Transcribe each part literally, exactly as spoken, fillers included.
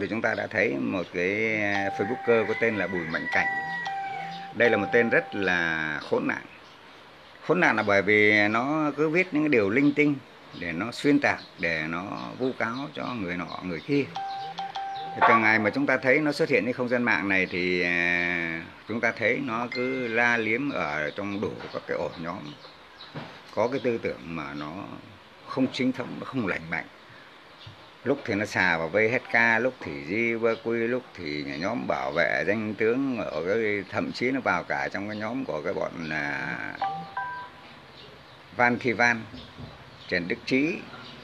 Thì chúng ta đã thấy một cái Facebooker có tên là Bùi Mạnh Cảnh. Đây là một tên rất là khốn nạn. Khốn nạn là bởi vì nó cứ viết những cái điều linh tinh để nó xuyên tạc, để nó vu cáo cho người nọ người kia. Từ ngày mà chúng ta thấy nó xuất hiện trên không gian mạng này thì chúng ta thấy nó cứ la liếm ở trong đủ các cái ổ nhóm, có cái tư tưởng mà nó không chính thống, nó không lành mạnh. Lúc thì nó xà vào vê hát ca, lúc thì gi vê quy, lúc thì nhóm bảo vệ danh tướng, ở cái thậm chí nó vào cả trong cái nhóm của cái bọn là Van Thi Van, Trần Đức Trí.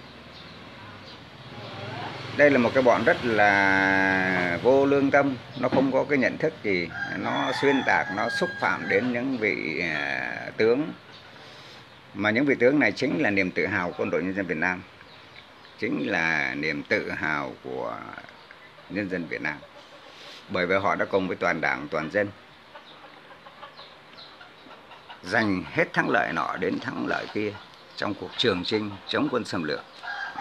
Đây là một cái bọn rất là vô lương tâm, nó không có cái nhận thức gì, nó xuyên tạc, nó xúc phạm đến những vị tướng, mà những vị tướng này chính là niềm tự hào của quân đội nhân dân Việt Nam, chính là niềm tự hào của nhân dân Việt Nam, bởi vì họ đã cùng với toàn đảng, toàn dân giành hết thắng lợi nọ đến thắng lợi kia trong cuộc trường chinh chống quân xâm lược.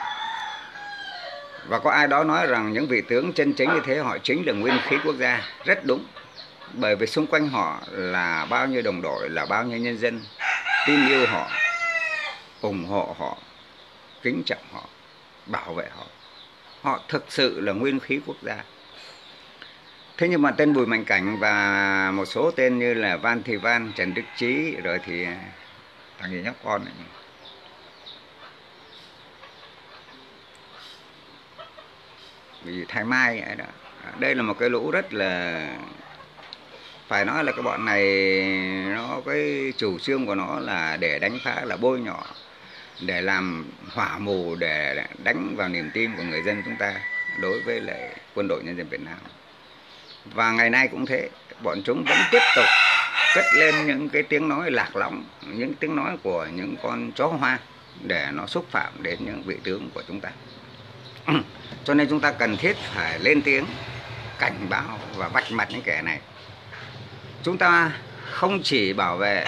Và có ai đó nói rằng những vị tướng chân chính như thế họ chính là nguyên khí quốc gia. Rất đúng, bởi vì xung quanh họ là bao nhiêu đồng đội, là bao nhiêu nhân dân tin yêu họ, ủng hộ họ, kính trọng họ, bảo vệ họ. Họ thực sự là nguyên khí quốc gia. Thế nhưng mà tên Bùi Mạnh Cảnh và một số tên như là Van Thi Van, Trần Đức Trí, rồi thì thằng gì nhóc con này, vì Thái Mai ấy đó. Đây là một cái lũ rất là, phải nói là cái bọn này nó cái chủ trương của nó là để đánh phá, là bôi nhọ, để làm hỏa mù, để đánh vào niềm tin của người dân chúng ta đối với lại quân đội nhân dân Việt Nam. Và ngày nay cũng thế, bọn chúng vẫn tiếp tục cất lên những cái tiếng nói lạc lõng, những tiếng nói của những con chó hoang để nó xúc phạm đến những vị tướng của chúng ta. Cho nên chúng ta cần thiết phải lên tiếng cảnh báo và vạch mặt những kẻ này. Chúng ta không chỉ bảo vệ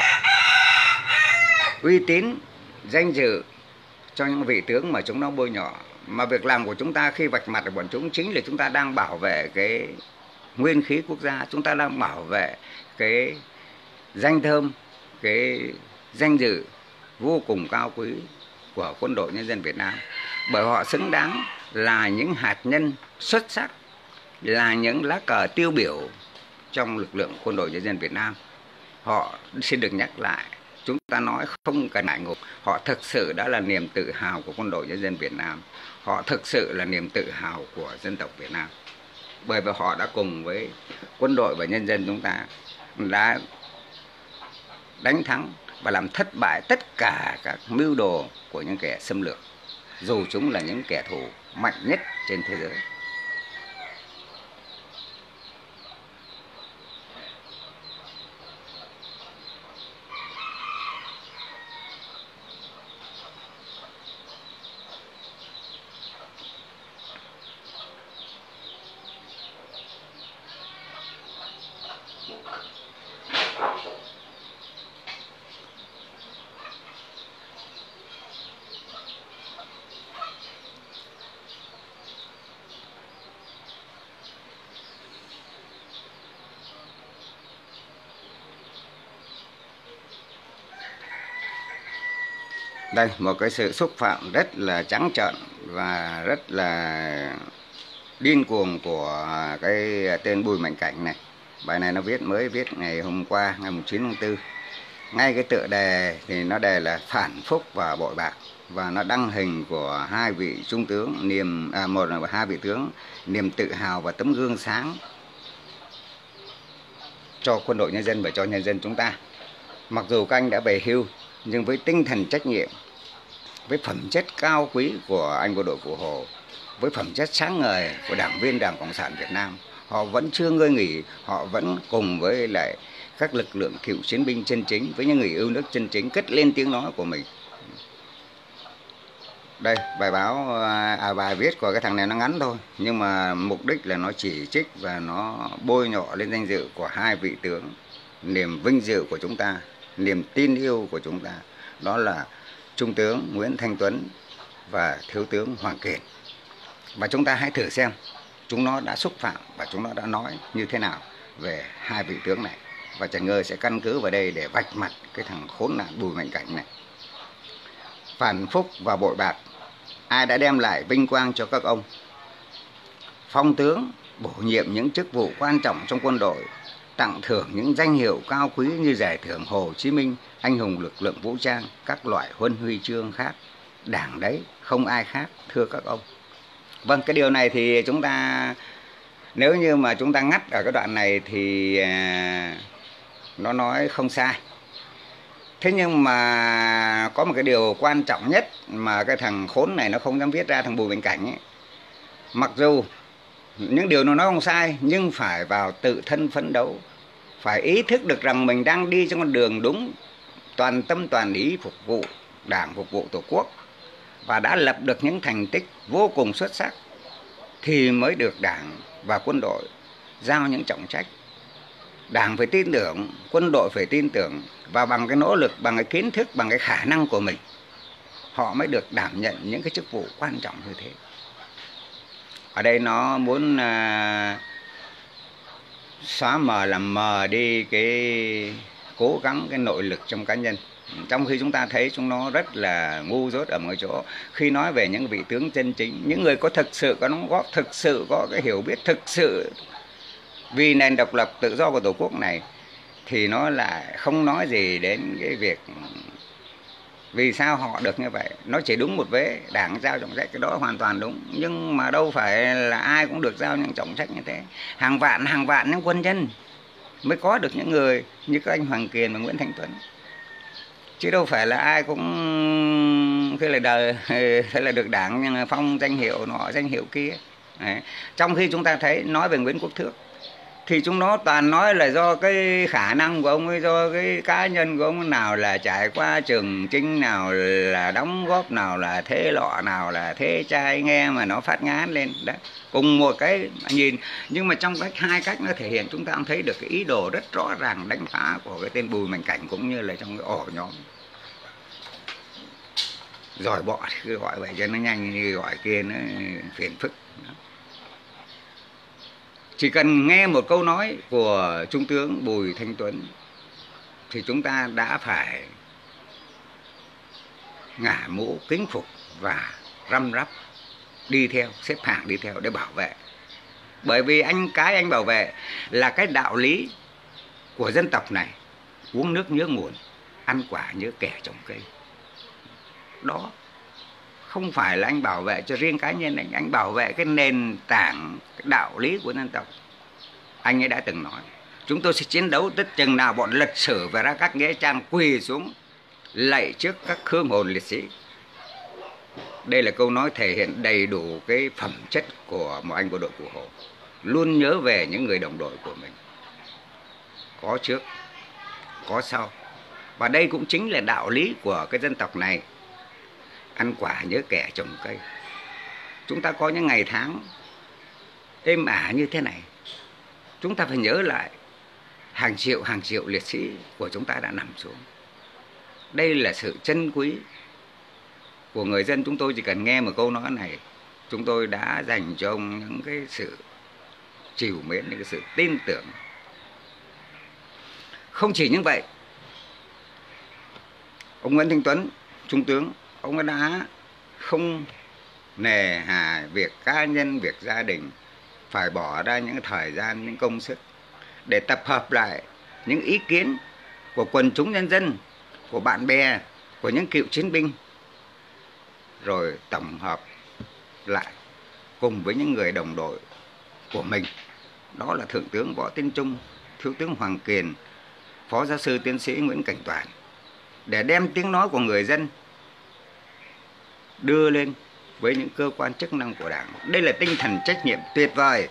uy tín, danh dự cho những vị tướng mà chúng nó bôi nhọ, mà việc làm của chúng ta khi vạch mặt của bọn chúng chính là chúng ta đang bảo vệ cái nguyên khí quốc gia, chúng ta đang bảo vệ cái danh thơm, cái danh dự vô cùng cao quý của quân đội nhân dân Việt Nam. Bởi họ xứng đáng là những hạt nhân xuất sắc, là những lá cờ tiêu biểu trong lực lượng quân đội nhân dân Việt Nam. Họ, xin được nhắc lại, chúng ta nói không cần ngại ngùng, họ thực sự đã là niềm tự hào của quân đội nhân dân Việt Nam. Họ thực sự là niềm tự hào của dân tộc Việt Nam. Bởi vì họ đã cùng với quân đội và nhân dân chúng ta đã đánh thắng và làm thất bại tất cả các mưu đồ của những kẻ xâm lược, dù chúng là những kẻ thù mạnh nhất trên thế giới. Đây, một cái sự xúc phạm rất là trắng trợn và rất là điên cuồng của cái tên Bùi Mạnh Cảnh này. Bài này nó viết mới viết ngày hôm qua, ngày chín tháng tư. Ngay cái tựa đề thì nó đề là phản phúc và bội bạc, và nó đăng hình của hai vị trung tướng, niềm à, một là hai vị tướng niềm tự hào và tấm gương sáng cho quân đội nhân dân và cho nhân dân chúng ta. Mặc dù các anh đã về hưu, nhưng với tinh thần trách nhiệm, với phẩm chất cao quý của anh bộ đội Cụ Hồ, với phẩm chất sáng ngời của đảng viên Đảng Cộng sản Việt Nam, họ vẫn chưa ngơi nghỉ, họ vẫn cùng với lại các lực lượng cựu chiến binh chân chính, với những người yêu nước chân chính cất lên tiếng nói của mình. Đây, bài báo, à, bài viết của cái thằng này nó ngắn thôi, nhưng mà mục đích là nó chỉ trích và nó bôi nhọ lên danh dự của hai vị tướng, niềm vinh dự của chúng ta, niềm tin yêu của chúng ta, đó là Trung tướng Nguyễn Thanh Tuấn và Thiếu tướng Hoàng Kiệt. Và chúng ta hãy thử xem, chúng nó đã xúc phạm và chúng nó đã nói như thế nào về hai vị tướng này. Và Trần Ngơ sẽ căn cứ vào đây để vạch mặt cái thằng khốn nạn Bùi Mạnh Cảnh này. Phản phúc và bội bạc, ai đã đem lại vinh quang cho các ông? Phong tướng, bổ nhiệm những chức vụ quan trọng trong quân đội, tặng thưởng những danh hiệu cao quý như giải thưởng Hồ Chí Minh, anh hùng lực lượng vũ trang, các loại huân huy chương khác. Đảng đấy, không ai khác, thưa các ông. Vâng, cái điều này thì chúng ta, nếu như mà chúng ta ngắt ở cái đoạn này thì à, nó nói không sai. Thế nhưng mà có một cái điều quan trọng nhất mà cái thằng khốn này nó không dám viết ra, thằng Bùi Mạnh Cảnh ấy. Mặc dù những điều nó nói không sai, nhưng phải vào tự thân phấn đấu, phải ý thức được rằng mình đang đi trên con đường đúng, toàn tâm toàn ý phục vụ Đảng, phục vụ Tổ quốc, và đã lập được những thành tích vô cùng xuất sắc, thì mới được Đảng và quân đội giao những trọng trách. Đảng phải tin tưởng, quân đội phải tin tưởng, và bằng cái nỗ lực, bằng cái kiến thức, bằng cái khả năng của mình, họ mới được đảm nhận những cái chức vụ quan trọng như thế. Ở đây nó muốn uh, xóa mờ, làm mờ đi cái cố gắng, cái nội lực trong cá nhân. Trong khi chúng ta thấy chúng nó rất là ngu dốt ở một chỗ. Khi nói về những vị tướng chân chính, những người có thực sự có đóng góp, thực sự có cái hiểu biết, thực sự vì nền độc lập tự do của Tổ quốc này, thì nó lại không nói gì đến cái việc vì sao họ được như vậy. Nó chỉ đúng một vế, Đảng giao trọng trách, cái đó hoàn toàn đúng. Nhưng mà đâu phải là ai cũng được giao những trọng trách như thế. Hàng vạn, hàng vạn những quân nhân mới có được những người như các anh Hoàng Kiền và Nguyễn Thanh Tuấn. Chứ đâu phải là ai cũng thế là đời, thế là được Đảng phong danh hiệu nọ, danh hiệu kia. Đấy. Trong khi chúng ta thấy nói về Nguyễn Quốc Thước thì chúng nó toàn nói là do cái khả năng của ông ấy, do cái cá nhân của ông, nào là trải qua trường chinh, nào là đóng góp, nào là thế lọ, nào là thế trai, nghe mà nó phát ngán lên. Đấy. Cùng một cái nhìn, nhưng mà trong cách hai cách nó thể hiện chúng ta cũng thấy được cái ý đồ rất rõ ràng đánh phá của cái tên Bùi Mạnh Cảnh, cũng như là trong cái ổ nhóm rồi bỏ, cứ gọi vậy cho nó nhanh, như gọi kia nó phiền phức. Đó. Chỉ cần nghe một câu nói của Trung tướng Bùi Thanh Tuấn thì chúng ta đã phải ngả mũ kính phục và răm rắp đi theo, xếp hàng đi theo để bảo vệ. Bởi vì anh cái anh bảo vệ là cái đạo lý của dân tộc này: uống nước nhớ nguồn, ăn quả nhớ kẻ trồng cây. Đó không phải là anh bảo vệ cho riêng cá nhân anh, anh bảo vệ cái nền tảng, cái đạo lý của dân tộc. Anh ấy đã từng nói: chúng tôi sẽ chiến đấu tất chừng nào bọn lịch sử và ra các nghĩa trang quỳ xuống lạy trước các hương hồn liệt sĩ. Đây là câu nói thể hiện đầy đủ cái phẩm chất của một anh bộ đội Cụ Hồ, luôn nhớ về những người đồng đội của mình, có trước, có sau. Và đây cũng chính là đạo lý của cái dân tộc này: ăn quả nhớ kẻ trồng cây. Chúng ta có những ngày tháng êm ả như thế này, chúng ta phải nhớ lại hàng triệu hàng triệu liệt sĩ của chúng ta đã nằm xuống. Đây là sự trân quý của người dân. Chúng tôi chỉ cần nghe một câu nói này, chúng tôi đã dành cho ông những cái sự trìu mến, những cái sự tin tưởng. Không chỉ như vậy, ông Nguyễn Thanh Tuấn, Trung tướng, ông ấy đã không nề hà việc cá nhân, việc gia đình, phải bỏ ra những thời gian, những công sức để tập hợp lại những ý kiến của quần chúng nhân dân, của bạn bè, của những cựu chiến binh, rồi tổng hợp lại cùng với những người đồng đội của mình. Đó là Thượng tướng Võ Tiến Trung, Thiếu tướng Hoàng Kiền, Phó giáo sư tiến sĩ Nguyễn Cảnh Toàn, để đem tiếng nói của người dân đưa lên với những cơ quan chức năng của Đảng. Đây là tinh thần trách nhiệm tuyệt vời.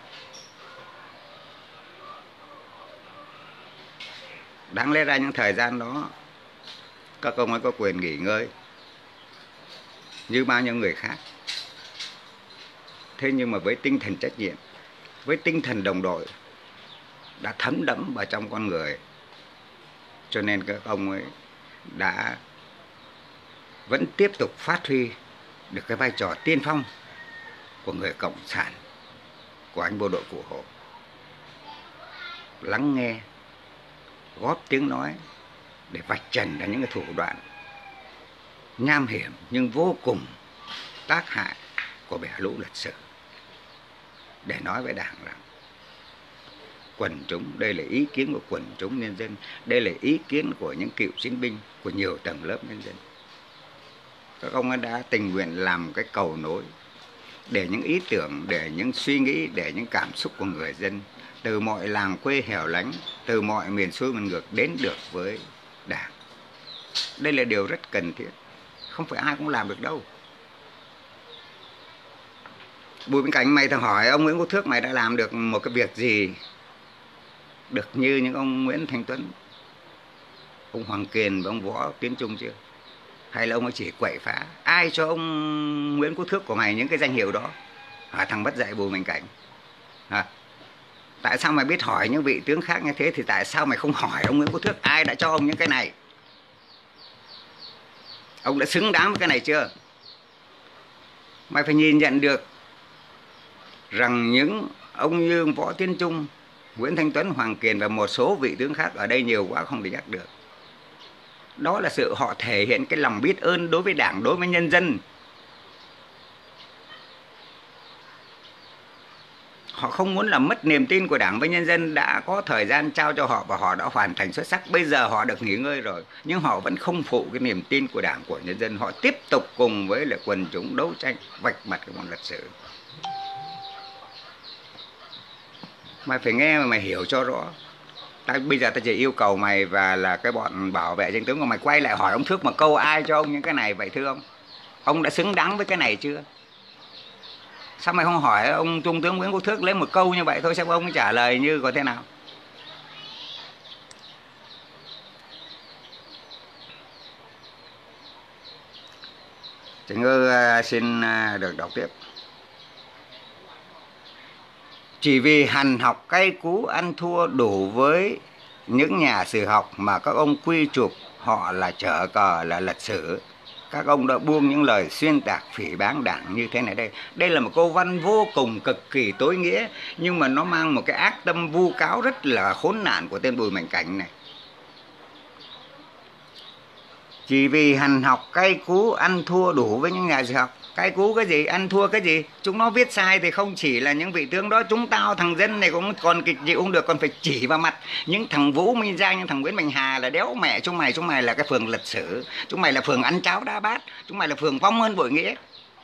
Đáng lẽ ra những thời gian đó các ông ấy có quyền nghỉ ngơi như bao nhiêu người khác. Thế nhưng mà với tinh thần trách nhiệm, với tinh thần đồng đội đã thấm đẫm vào trong con người, cho nên các ông ấy đã vẫn tiếp tục phát huy được cái vai trò tiên phong của người cộng sản của anh bộ đội Cụ Hồ. Lắng nghe, góp tiếng nói để vạch trần ra những cái thủ đoạn nham hiểm nhưng vô cùng tác hại của bè lũ lịch sử, để nói với Đảng rằng quần chúng, đây là ý kiến của quần chúng nhân dân, đây là ý kiến của những cựu chiến binh, của nhiều tầng lớp nhân dân. Các ông ấy đã tình nguyện làm cái cầu nối để những ý tưởng, để những suy nghĩ, để những cảm xúc của người dân từ mọi làng quê hẻo lánh, từ mọi miền xuôi miền ngược đến được với Đảng. Đây là điều rất cần thiết, không phải ai cũng làm được đâu. Bùi Minh Cảnh, mày thử hỏi ông Nguyễn Quốc Thước, mày đã làm được một cái việc gì được như những ông Nguyễn Thanh Tuấn, ông Hoàng Kiền và ông Võ Tiến Trung chưa? Hay là ông ấy chỉ quậy phá? Ai cho ông Nguyễn Quốc Thước của mày những cái danh hiệu đó? Hả, thằng mất dạy Bùi Minh Cảnh. Hả? Tại sao mày biết hỏi những vị tướng khác như thế, thì tại sao mày không hỏi ông Nguyễn Quốc Thước ai đã cho ông những cái này? Ông đã xứng đáng với cái này chưa? Mày phải nhìn nhận được rằng những ông như Võ Tiến Trung, Nguyễn Thanh Tuấn, Hoàng Kiền và một số vị tướng khác ở đây nhiều quá không thể nhắc được. Đó là sự họ thể hiện cái lòng biết ơn đối với Đảng, đối với nhân dân. Họ không muốn làm mất niềm tin của Đảng với nhân dân, đã có thời gian trao cho họ và họ đã hoàn thành xuất sắc. Bây giờ họ được nghỉ ngơi rồi, nhưng họ vẫn không phụ cái niềm tin của Đảng, của nhân dân. Họ tiếp tục cùng với lại quần chúng đấu tranh, vạch mặt cái môn lịch sử. Mày phải nghe mà mày hiểu cho rõ. Ta, bây giờ ta chỉ yêu cầu mày và là cái bọn bảo vệ danh tướng của mày quay lại hỏi ông Thước một câu, ai cho ông những cái này vậy thưa ông? Ông đã xứng đáng với cái này chưa? Sao mày không hỏi ông Trung tướng Nguyễn Quốc Thước lấy một câu như vậy thôi, xem ông trả lời như có thế nào? Trịnh Ngư xin được đọc tiếp. Chỉ vì hành học cay cú ăn thua đủ với những nhà sử học mà các ông quy chụp họ là trở cờ, là lịch sử, các ông đã buông những lời xuyên tạc phỉ báng Đảng như thế này đây. Đây là một câu văn vô cùng cực kỳ tối nghĩa, nhưng mà nó mang một cái ác tâm vu cáo rất là khốn nạn của tên Bùi Mạnh Cảnh này. Chỉ vì hành học cay cú ăn thua đủ với những nhà sử học. Cay cú cái gì, ăn thua cái gì? Chúng nó viết sai thì không chỉ là những vị tướng đó, chúng tao thằng dân này cũng còn kịch chịu không được, còn phải chỉ vào mặt những thằng Vũ Minh Giang, những thằng Nguyễn Mạnh Hà là đéo mẹ chúng mày. Chúng mày là cái phường lịch sử, chúng mày là phường ăn cháo đá bát, chúng mày là phường vong ơn bội nghĩa.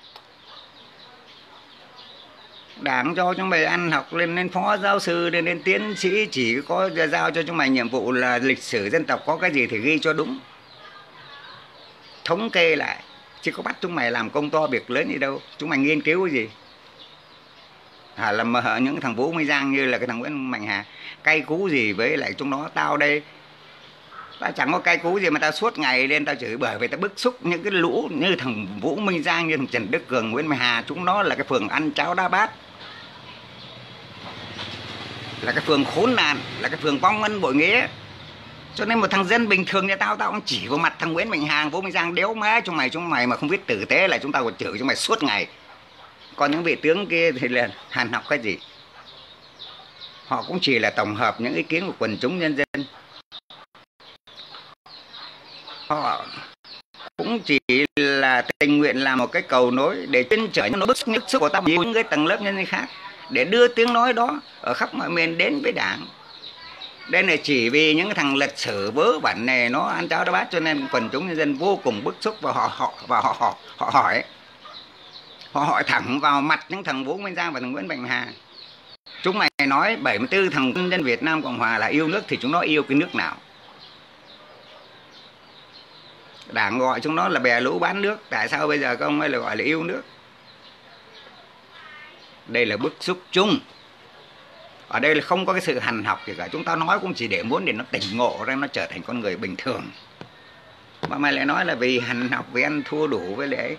Đảng cho chúng mày ăn học lên lên phó giáo sư, lên lên tiến sĩ, chỉ có giao cho chúng mày nhiệm vụ là lịch sử dân tộc, có cái gì thì ghi cho đúng, thống kê lại, chứ có bắt chúng mày làm công to việc lớn gì đâu. Chúng mày nghiên cứu cái gì? Hả, làm những thằng Vũ Minh Giang như là cái thằng Nguyễn Mạnh Hà cay cú gì với lại chúng nó? Tao đây, tao chẳng có cay cú gì mà tao suốt ngày lên tao chửi, bởi vì tao bức xúc những cái lũ như thằng Vũ Minh Giang, như thằng Trần Đức Cường, Nguyễn Mạnh Hà. Chúng nó là cái phường ăn cháo đá bát, là cái phường khốn nạn, là cái phường vong ân bội nghĩa. Cho nên một thằng dân bình thường như tao, tao cũng chỉ vào mặt thằng Nguyễn Mạnh Hà, Vũ Minh Giang, đéo má chúng mày, chúng mày mà không biết tử tế là chúng tao còn chửi chúng mày suốt ngày. Còn những vị tướng kia thì là hàn học cái gì? Họ cũng chỉ là tổng hợp những ý kiến của quần chúng nhân dân. Họ cũng chỉ là tình nguyện làm một cái cầu nối để tuyên trở những nỗi bức xúc sức của ta những cái tầng lớp nhân dân khác, để đưa tiếng nói đó ở khắp mọi miền đến với Đảng. Đây là chỉ vì những thằng lịch sử vớ vẩn này nó ăn cháo đá bát, cho nên quần chúng nhân dân vô cùng bức xúc, và họ họ và họ họ họ hỏi họ hỏi thẳng vào mặt những thằng Vũ Minh Giang và thằng Nguyễn Mạnh Hà. Chúng mày nói bảy mươi tư thằng quân nhân Việt Nam Cộng Hòa là yêu nước, thì chúng nó yêu cái nước nào? Đảng gọi chúng nó là bè lũ bán nước, tại sao bây giờ các ông ấy lại gọi là yêu nước? Đây là bức xúc chung. Ở đây là không có cái sự hành học gì cả. Chúng ta nói cũng chỉ để muốn để nó tỉnh ngộ ra, nó trở thành con người bình thường. Mà mày lại nói là vì hành học, vì ăn thua đủ với lẽ.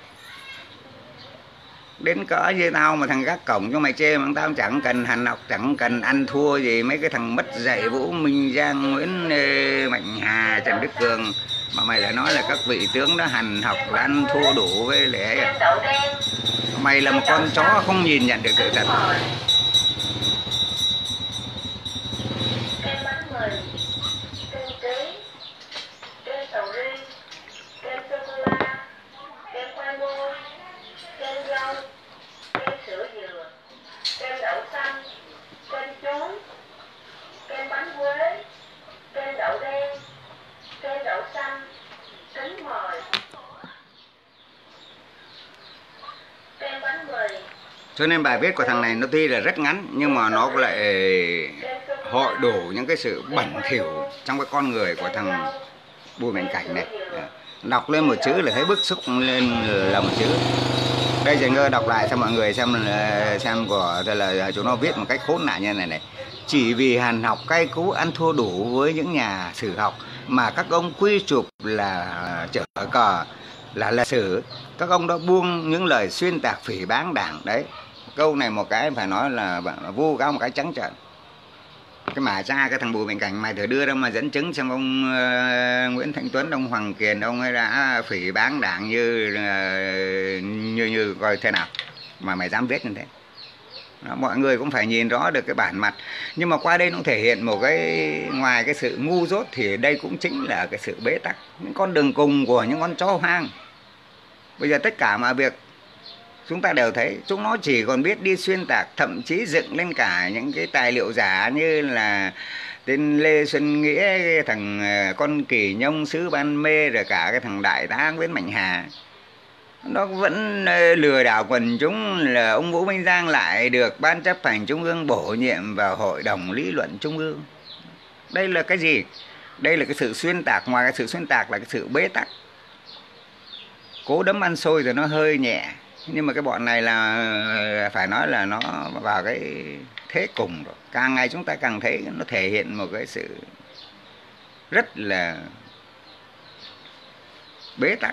Đến cỡ như tao mà thằng gác cổng cho mày chê, mà tao chẳng cần hành học, chẳng cần ăn thua gì. Mấy cái thằng mất dạy Vũ Minh Giang, Nguyễn Mạnh Hà, Trần Đức Cường, mà mày lại nói là các vị tướng đó hành học là ăn thua đủ với lẽ. Mày là một con chó không nhìn nhận được sự thật. Cho nên bài viết của thằng này nó tuy là rất ngắn nhưng mà nó lại hội đủ những cái sự bẩn thỉu trong cái con người của thằng Bùi Mạnh Cảnh này. Đọc lên một chữ là thấy bức xúc lên là một chữ. Đây Trần Ngơ đọc lại cho mọi người xem xem của là chúng nó viết một cách khốn nạn như này này. Chỉ vì hàn học cay cú ăn thua đủ với những nhà sử học mà các ông quy chụp là chở cờ, là lịch sử, các ông đã buông những lời xuyên tạc phỉ báng Đảng. Đấy, câu này một cái phải nói là vu cáo một cái trắng trợn. Cái mà cha cái thằng Bùi Mạnh Cảnh mày thử đưa ra mà dẫn chứng xem ông uh, Nguyễn Thanh Tuấn, ông Hoàng Kiền, ông ấy đã phỉ báng Đảng như uh, như như coi thế nào mà mày dám viết như thế. Đó, mọi người cũng phải nhìn rõ được cái bản mặt. Nhưng mà qua đây nó thể hiện một cái, ngoài cái sự ngu dốt thì đây cũng chính là cái sự bế tắc, những con đường cùng của những con chó hoang. Bây giờ tất cả mọi việc chúng ta đều thấy chúng nó chỉ còn biết đi xuyên tạc, thậm chí dựng lên cả những cái tài liệu giả như là tên Lê Xuân Nghĩa, cái thằng con Kỳ Nhông Sứ Ban Mê, rồi cả cái thằng Đại tá Nguyễn Mạnh Hà. Nó vẫn lừa đảo quần chúng là ông Vũ Minh Giang lại được Ban chấp hành Trung ương bổ nhiệm vào Hội đồng Lý luận Trung ương. Đây là cái gì? Đây là cái sự xuyên tạc, ngoài cái sự xuyên tạc là cái sự bế tắc. Cố đấm ăn xôi rồi nó hơi nhẹ. Nhưng mà cái bọn này là phải nói là nó vào cái thế cùng rồi. Càng ngày chúng ta càng thấy nó thể hiện một cái sự rất là bế tắc.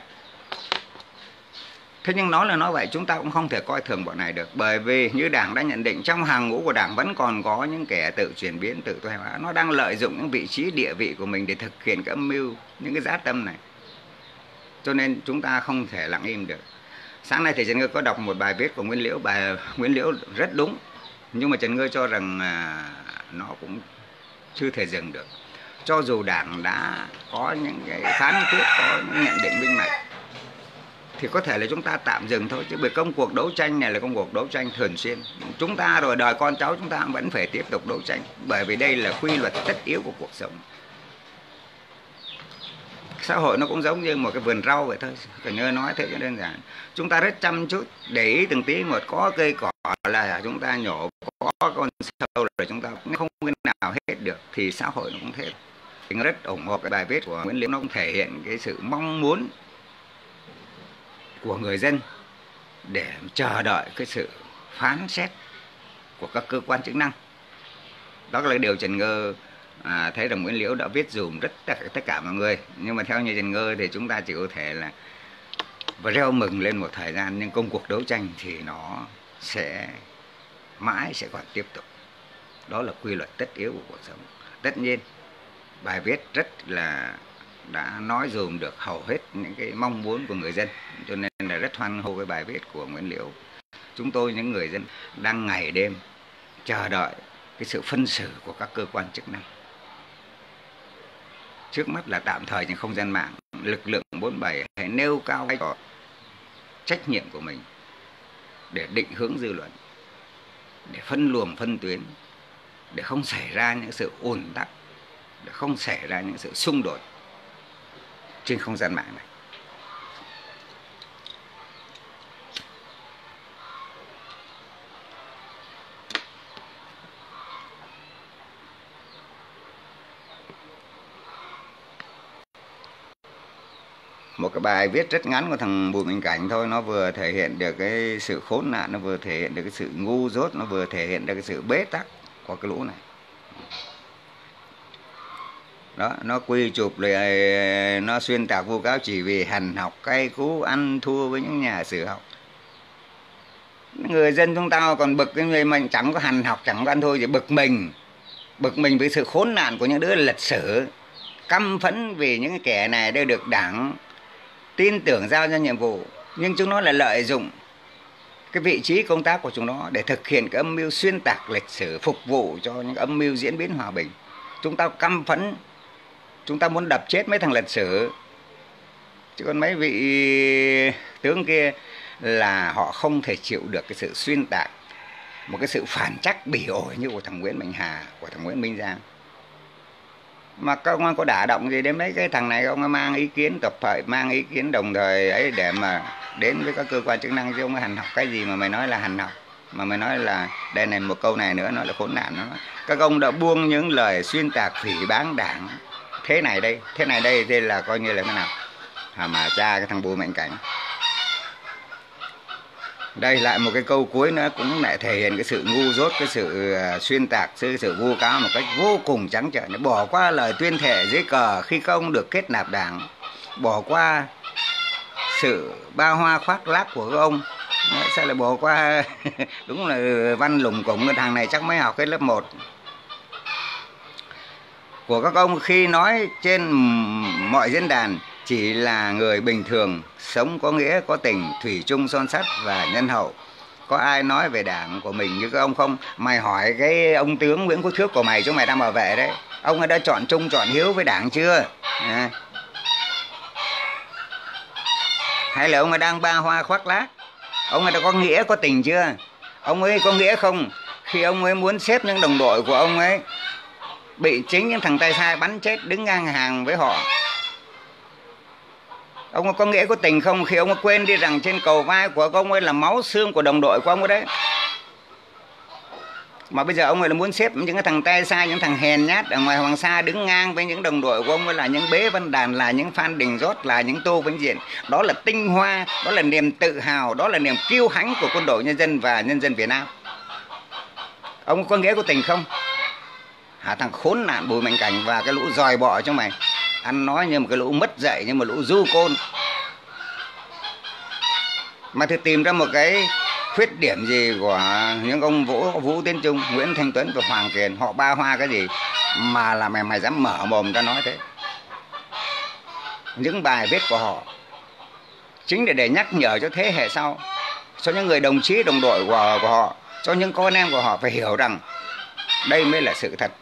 Thế nhưng nói là nói vậy chúng ta cũng không thể coi thường bọn này được. Bởi vì như Đảng đã nhận định, trong hàng ngũ của Đảng vẫn còn có những kẻ tự chuyển biến, tự thoái hóa. Nó đang lợi dụng những vị trí địa vị của mình để thực hiện cái âm mưu, những cái dã tâm này. Cho nên chúng ta không thể lặng im được. Sáng nay thì Trần Ngơ có đọc một bài viết của Nguyễn Liễu. Bài Nguyễn Liễu rất đúng. Nhưng mà Trần Ngơ cho rằng à, nó cũng chưa thể dừng được. Cho dù Đảng đã có những cái phán quyết, có những nhận định minh bạch, thì có thể là chúng ta tạm dừng thôi. Chứ bởi công cuộc đấu tranh này là công cuộc đấu tranh thường xuyên. Chúng ta rồi đời con cháu chúng ta vẫn phải tiếp tục đấu tranh. Bởi vì đây là quy luật tất yếu của cuộc sống. Xã hội nó cũng giống như một cái vườn rau vậy thôi. Phải nhớ nói thế cho đơn giản. Chúng ta rất chăm chút, để ý từng tí một, có cây cỏ là chúng ta nhổ, có con sâu là chúng ta không cái nào hết được, thì xã hội nó cũng thế. Mình rất ủng hộ cái bài viết của Nguyễn Liễu. Nó cũng thể hiện cái sự mong muốn của người dân để chờ đợi cái sự phán xét của các cơ quan chức năng. Đó là điều Trần Ngơ à, thấy rằng Nguyễn Liễu đã viết dùm rất tất, tất cả mọi người. Nhưng mà theo như Trần Ngơ thì chúng ta chỉ có thể là và reo mừng lên một thời gian, nhưng công cuộc đấu tranh thì nó sẽ mãi sẽ còn tiếp tục. Đó là quy luật tất yếu của cuộc sống. Tất nhiên bài viết rất là đã nói dùm được hầu hết những cái mong muốn của người dân, cho nên là rất hoan hô cái bài viết của Nguyễn Liễu. Chúng tôi những người dân đang ngày đêm chờ đợi cái sự phân xử của các cơ quan chức năng. Trước mắt là tạm thời trên không gian mạng, lực lượng bốn mươi bảy hãy nêu cao vai trò trách nhiệm của mình để định hướng dư luận, để phân luồng phân tuyến, để không xảy ra những sự ùn tắc, để không xảy ra những sự xung đột trên không gian mạng này. Một cái bài viết rất ngắn của thằng Bùi Mạnh Cảnh thôi, nó vừa thể hiện được cái sự khốn nạn, nó vừa thể hiện được cái sự ngu dốt, nó vừa thể hiện được cái sự bế tắc của cái lũ này. Đó, nó quy chụp lại, nó xuyên tạc vu cáo chỉ vì hành học cay cú ăn thua với những nhà sử học. Người dân chúng ta còn bực cái người mình chẳng có hành học, chẳng có ăn thua gì, bực mình. Bực mình với sự khốn nạn của những đứa lịch sử, căm phẫn vì những kẻ này đã được Đảng tin tưởng giao cho nhiệm vụ, nhưng chúng nó là lợi dụng cái vị trí công tác của chúng nó để thực hiện cái âm mưu xuyên tạc lịch sử, phục vụ cho những âm mưu diễn biến hòa bình. Chúng ta căm phẫn, chúng ta muốn đập chết mấy thằng lịch sử, chứ còn mấy vị tướng kia là họ không thể chịu được cái sự xuyên tạc, một cái sự phản trắc bỉ ổi như của thằng Nguyễn Mạnh Hà, của thằng Nguyễn Minh Giang. Mà các ông có đả động gì đến mấy cái thằng này, ông mang ý kiến tập thể, mang ý kiến đồng thời ấy để mà đến với các cơ quan chức năng, chứ ông hành học cái gì mà mày nói là hành học. Mà mới nói là đây này, một câu này nữa nó là khốn nạn. Nó các ông đã buông những lời xuyên tạc phỉ báng Đảng. Thế này đây, thế này đây thì là coi như là thế nào? À, mà cha cái thằng Bùi Mạnh Cảnh. Đây lại một cái câu cuối nữa cũng lại thể hiện cái sự ngu dốt, cái sự xuyên tạc, cái sự vu cáo một cách vô cùng trắng trợn. Bỏ qua lời tuyên thệ dưới cờ khi các ông được kết nạp Đảng, bỏ qua sự ba hoa khoác lác của các ông. Đấy, sao lại bỏ qua? Đúng là văn lủng củng, cái thằng này chắc mới học hết lớp một. Của các ông khi nói trên mọi diễn đàn chỉ là người bình thường, sống có nghĩa, có tình, thủy chung son sắt và nhân hậu. Có ai nói về Đảng của mình như các ông không? Mày hỏi cái ông tướng Nguyễn Quốc Thước của mày, chúng mày đang bảo vệ đấy, ông ấy đã chọn chung chọn hiếu với Đảng chưa? À. Hay là ông ấy đang ba hoa khoác lác? Ông ấy đã có nghĩa, có tình chưa? Ông ấy có nghĩa không khi ông ấy muốn xếp những đồng đội của ông ấy bị chính những thằng tay sai bắn chết đứng ngang hàng với họ? Ông ấy có nghĩa, có tình không khi ông ấy quên đi rằng trên cầu vai của ông ấy là máu xương của đồng đội của ông ấy đấy? Mà bây giờ ông ấy là muốn xếp những cái thằng tay sai, những thằng hèn nhát ở ngoài Hoàng Sa đứng ngang với những đồng đội của ông ấy là những Bế Văn Đàn, là những Phan Đình Rót, là những Tô Vĩnh Diện. Đó là tinh hoa, đó là niềm tự hào, đó là niềm kiêu hãnh của quân đội nhân dân và nhân dân Việt Nam. Ông có nghĩa, có tình không? Hả, thằng khốn nạn Bùi Mạnh Cảnh và cái lũ dòi bọ cho mày, ăn nói như một cái lũ mất dạy, như một lũ du côn. Mà thử tìm ra một cái khuyết điểm gì của những ông Vũ, Vũ Tiến Trung, Nguyễn Thanh Tuấn và Hoàng Kiền, họ ba hoa cái gì mà là mày mày dám mở mồm ra nói thế? Những bài viết của họ chính để để nhắc nhở cho thế hệ sau, cho những người đồng chí đồng đội của, của họ, cho những con em của họ phải hiểu rằng đây mới là sự thật.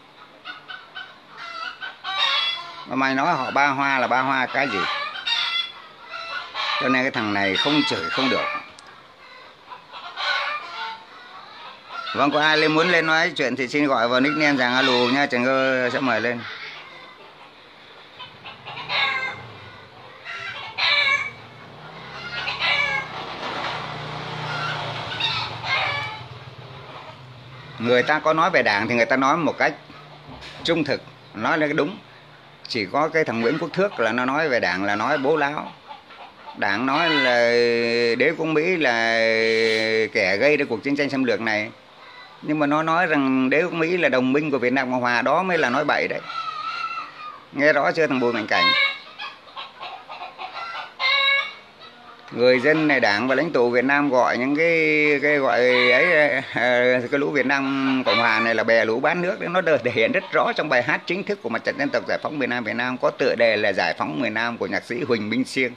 Mà mày nói họ ba hoa là ba hoa cái gì? Cho nên cái thằng này không chửi không được. Vâng, có ai lên muốn lên nói chuyện thì xin gọi vào nickname rằng alo nha, Trần Ngơ sẽ mời lên. Người ta có nói về Đảng thì người ta nói một cách trung thực, nói là cái đúng. Chỉ có cái thằng Nguyễn Quốc Thước là nó nói về Đảng là nói bố láo. Đảng nói là đế quốc Mỹ là kẻ gây ra cuộc chiến tranh xâm lược này, nhưng mà nó nói rằng đế quốc Mỹ là đồng minh của Việt Nam Cộng Hòa, đó mới là nói bậy đấy. Nghe rõ chưa thằng Bùi Mạnh Cảnh? Người dân này, Đảng và lãnh tụ Việt Nam gọi những cái cái gọi ấy, cái lũ Việt Nam Cộng Hòa này là bè lũ bán nước đấy. Nó được thể hiện rất rõ trong bài hát chính thức của Mặt trận Dân tộc Giải phóng miền Nam Việt Nam, có tựa đề là Giải phóng miền Nam của nhạc sĩ Huỳnh Minh Siêng.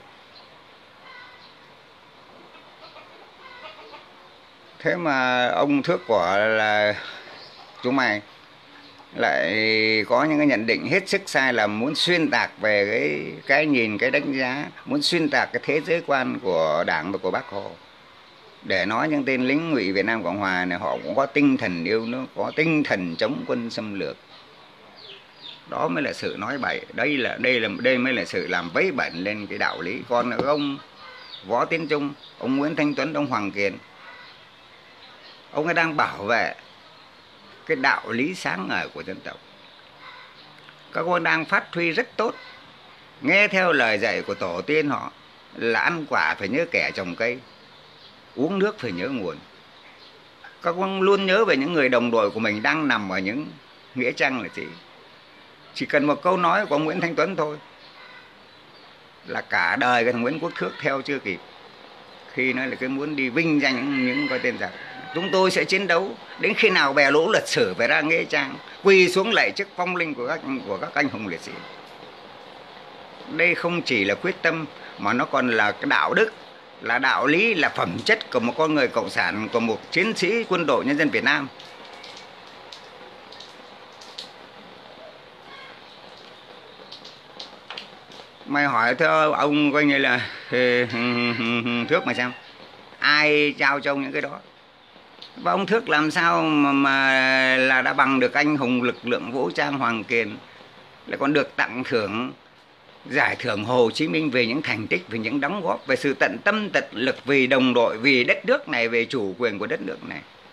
Thế mà ông Thước của là chúng mày lại có những cái nhận định hết sức sai, là muốn xuyên tạc về cái cái nhìn, cái đánh giá, muốn xuyên tạc cái thế giới quan của Đảng và của Bác Hồ, để nói những tên lính ngụy Việt Nam Cộng Hòa này họ cũng có tinh thần yêu nước, có tinh thần chống quân xâm lược. Đó mới là sự nói bậy. Đây là đây là đây mới là sự làm vấy bẩn lên cái đạo lý. Còn ông Võ Tiến Trung, ông Nguyễn Thanh Tuấn, ông Hoàng Kiền, ông ấy đang bảo vệ cái đạo lý sáng ngời của dân tộc. Các con đang phát huy rất tốt, nghe theo lời dạy của tổ tiên họ là ăn quả phải nhớ kẻ trồng cây, uống nước phải nhớ nguồn. Các con luôn nhớ về những người đồng đội của mình đang nằm ở những nghĩa trang là gì. Chỉ cần một câu nói của Nguyễn Thanh Tuấn thôi là cả đời cái thằng Nguyễn Quốc Thước theo chưa kịp, khi nói là cái muốn đi vinh danh những, những cái tên giặc. Chúng tôi sẽ chiến đấu đến khi nào bè lũ lịch sử phải ra nghĩa trang, quỳ xuống lạy trước phong linh của các của các anh hùng liệt sĩ. Đây không chỉ là quyết tâm mà nó còn là cái đạo đức, là đạo lý, là phẩm chất của một con người cộng sản, của một chiến sĩ quân đội nhân dân Việt Nam. Mày hỏi theo ông coi như là Thước mà xem, ai trao cho ông những cái đó? Và ông Thước làm sao mà, mà là đã bằng được anh hùng lực lượng vũ trang Hoàng Kiền, lại còn được tặng thưởng giải thưởng Hồ Chí Minh về những thành tích, về những đóng góp, về sự tận tâm tận lực vì đồng đội, vì đất nước này, về chủ quyền của đất nước này.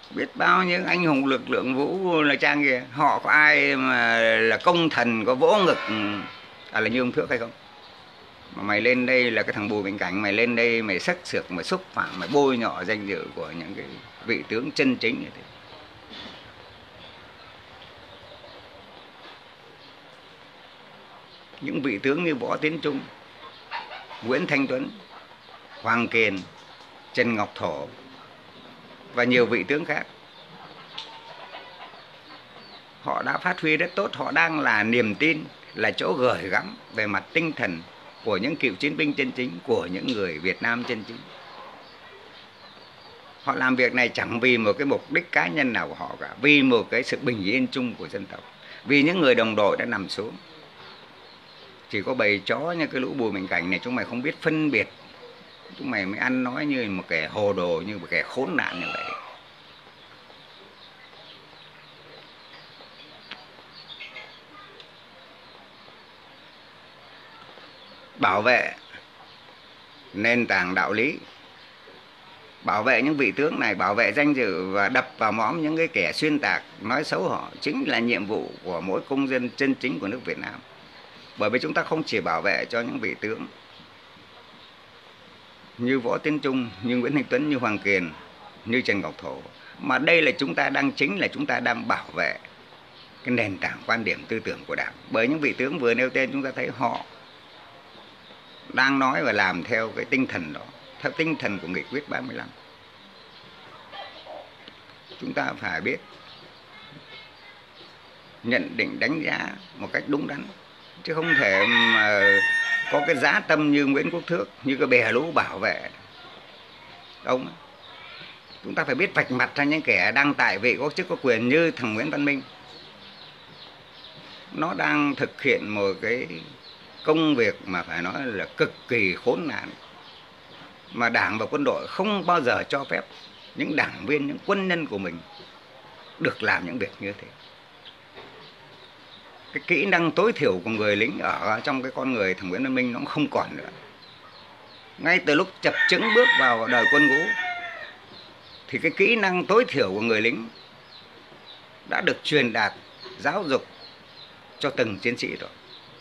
biết bao nhiêu anh hùng lực lượng vũ là trang kìa, họ có ai mà là công thần có vỗ ngực à là như ông Thước hay không? Mà mày lên đây là cái thằng Bùi Mạnh Cảnh, mày lên đây mày xắc xược, mày xúc phạm, mày bôi nhọ danh dự của những cái vị tướng chân chính như thế. Những vị tướng như Võ Tiến Trung, Nguyễn Thanh Tuấn, Hoàng Kiền, Trần Ngọc Thổ và nhiều vị tướng khác, họ đã phát huy rất tốt. Họ đang là niềm tin, là chỗ gửi gắm về mặt tinh thần của những cựu chiến binh chân chính, của những người Việt Nam chân chính. Họ làm việc này chẳng vì một cái mục đích cá nhân nào của họ cả, vì một cái sự bình yên chung của dân tộc, vì những người đồng đội đã nằm xuống. Chỉ có bầy chó như cái lũ Bùi Mạnh Cảnh này, chúng mày không biết phân biệt, chúng mày mới ăn nói như một kẻ hồ đồ, như một kẻ khốn nạn như vậy. Bảo vệ nền tảng đạo lý, bảo vệ những vị tướng này, bảo vệ danh dự và đập vào mõm những cái kẻ xuyên tạc, nói xấu họ, chính là nhiệm vụ của mỗi công dân chân chính của nước Việt Nam. Bởi vì chúng ta không chỉ bảo vệ cho những vị tướng như Võ Tiến Trung, như Nguyễn Thanh Tuấn, như Hoàng Kiền, như Trần Ngọc Thổ, mà đây là chúng ta đang chính là chúng ta đang bảo vệ cái nền tảng quan điểm tư tưởng của Đảng. Bởi những vị tướng vừa nêu tên, chúng ta thấy họ đang nói và làm theo cái tinh thần đó, theo tinh thần của nghị quyết ba mươi lăm. Chúng ta phải biết nhận định đánh giá một cách đúng đắn, chứ không thể mà có cái giá tâm như Nguyễn Quốc Thước, như cái bè lũ bảo vệ ông. Chúng ta phải biết vạch mặt ra những kẻ đang tại vị có chức có quyền như thằng Nguyễn Văn Minh. Nó đang thực hiện một cái công việc mà phải nói là cực kỳ khốn nạn, mà Đảng và quân đội không bao giờ cho phép những đảng viên, những quân nhân của mình được làm những việc như thế. Cái kỹ năng tối thiểu của người lính ở trong cái con người thằng Nguyễn Văn Minh nó cũng không còn nữa. Ngay từ lúc chập chững bước vào đời quân ngũ thì cái kỹ năng tối thiểu của người lính đã được truyền đạt, giáo dục cho từng chiến sĩ rồi.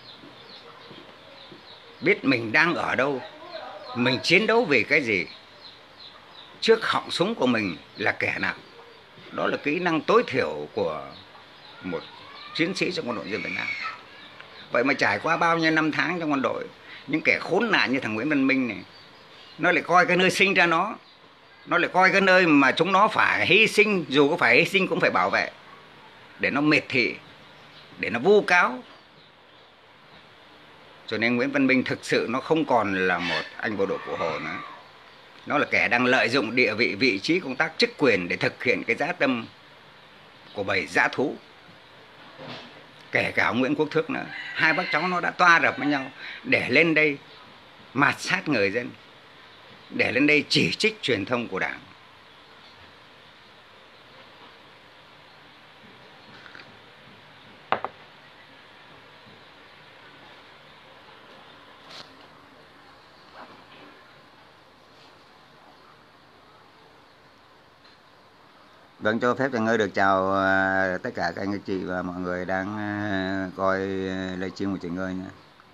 Biết mình đang ở đâu, mình chiến đấu vì cái gì, trước họng súng của mình là kẻ nào. Đó là kỹ năng tối thiểu của một chiến sĩ trong quân đội nhân dân Việt Nam. Vậy mà trải qua bao nhiêu năm tháng trong quân đội, những kẻ khốn nạn như thằng Nguyễn Văn Minh này, nó lại coi cái nơi sinh ra nó, nó lại coi cái nơi mà chúng nó phải hy sinh, dù có phải hy sinh cũng phải bảo vệ, để nó miệt thị, để nó vu cáo. Cho nên Nguyễn Văn Minh thực sự nó không còn là một anh bộ đội cụ Hồ nữa. Nó là kẻ đang lợi dụng địa vị, vị trí công tác, chức quyền để thực hiện cái dã tâm của bầy dã thú. Kể cả ông Nguyễn Quốc Thước nữa. Hai bác cháu nó đã toa rập với nhau để lên đây mạt sát người dân, để lên đây chỉ trích truyền thông của Đảng. Vâng, cho phép Trần Ơi được chào uh, tất cả các anh các chị và mọi người đang uh, coi livestream của Trần Ơi nha.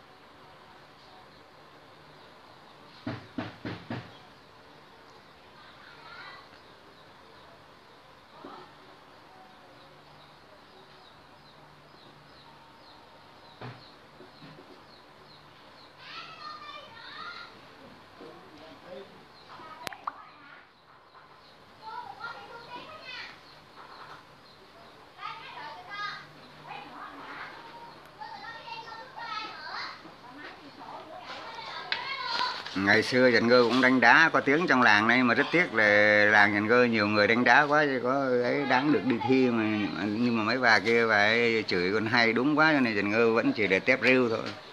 Ngày xưa Trần Ngơ cũng đánh đá có tiếng trong làng này, mà rất tiếc là làng Trần Ngơ nhiều người đánh đá quá, chứ có ấy đáng được đi thi mà. Nhưng mà mấy bà kia bà ấy chửi còn hay đúng quá, cho nên Trần Ngơ vẫn chỉ để tép rêu thôi.